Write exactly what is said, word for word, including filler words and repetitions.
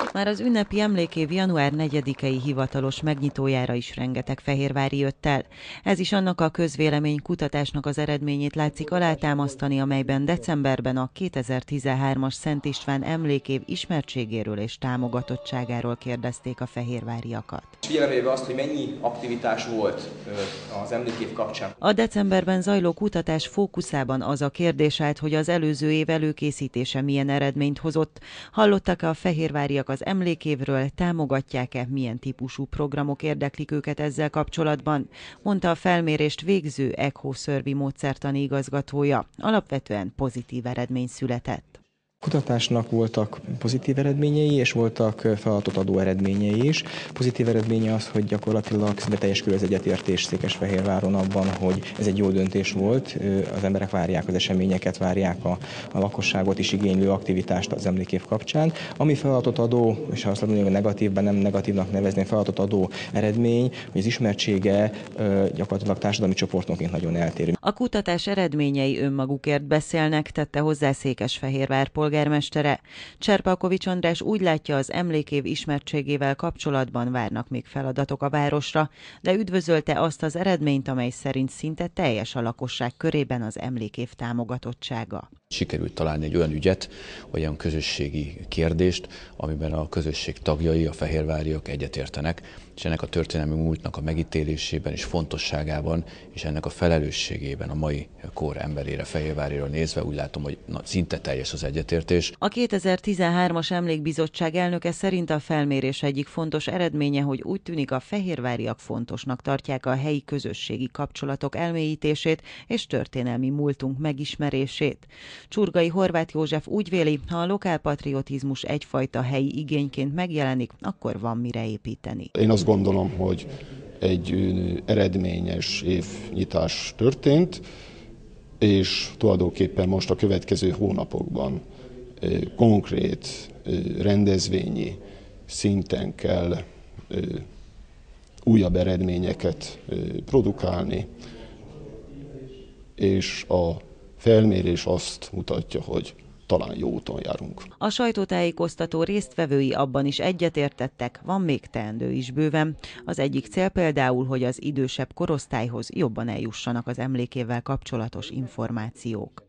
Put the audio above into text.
Már az ünnepi emlékév január negyedikei hivatalos megnyitójára is rengeteg fehérvári jött el. Ez is annak a közvélemény kutatásnak az eredményét látszik alátámasztani, amelyben decemberben a kétezer-tizenhármas Szent István emlékév ismertségéről és támogatottságáról kérdezték a fehérváriakat. Figyelembe véve azt, hogy mennyi aktivitás volt az emlékév kapcsán. A decemberben zajló kutatás fókuszában az a kérdés állt, hogy az előző év előkészítése milyen eredményt hozott. Hallottak-e a fehérváriak az emlékévről, támogatják-e, milyen típusú programok érdeklik őket ezzel kapcsolatban, mondta a felmérést végző ECHO Survey módszertani igazgatója. Alapvetően pozitív eredmény született. Kutatásnak voltak pozitív eredményei, és voltak feladatot adó eredményei is. Pozitív eredménye az, hogy gyakorlatilag szinte teljes körű az egyetértés Székesfehérváron abban, hogy ez egy jó döntés volt. Az emberek várják az eseményeket, várják a, a lakosságot is igénylő aktivitást az emlékév kapcsán. Ami feladatot adó, és ha azt mondom, hogy negatívban nem negatívnak nevezném, feladatot adó eredmény, hogy az ismertsége gyakorlatilag társadalmi csoportonként nagyon eltérő. A kutatás eredményei önmagukért beszélnek, tette hozzá Székesfehérvár polgármestere. Cserpalkovics András úgy látja, az emlékév ismertségével kapcsolatban várnak még feladatok a városra, de üdvözölte azt az eredményt, amely szerint szinte teljes a lakosság körében az emlékév támogatottsága. Sikerült találni egy olyan ügyet, olyan közösségi kérdést, amiben a közösség tagjai, a fehérváriak egyetértenek, és ennek a történelmi múltnak a megítélésében és fontosságában, és ennek a felelősségében a mai kor emberére, Fehérváriról nézve úgy látom, hogy na, szinte teljes az egyetértés. A kétezer-tizenhármas Emlékbizottság elnöke szerint a felmérés egyik fontos eredménye, hogy úgy tűnik, a fehérváriak fontosnak tartják a helyi közösségi kapcsolatok elmélyítését és történelmi múltunk megismerését. Csurgai Horváth József úgy véli, ha a lokálpatriotizmus egyfajta helyi igényként megjelenik, akkor van mire építeni. Én azt gondolom, hogy egy eredményes évnyitás történt, és tulajdonképpen most a következő hónapokban konkrét rendezvényi szinten kell újabb eredményeket produkálni, és a felmérés azt mutatja, hogy talán jó úton járunk. A sajtótájékoztató résztvevői abban is egyetértettek, van még teendő is bőven. Az egyik cél például, hogy az idősebb korosztályhoz jobban eljussanak az emlékével kapcsolatos információk.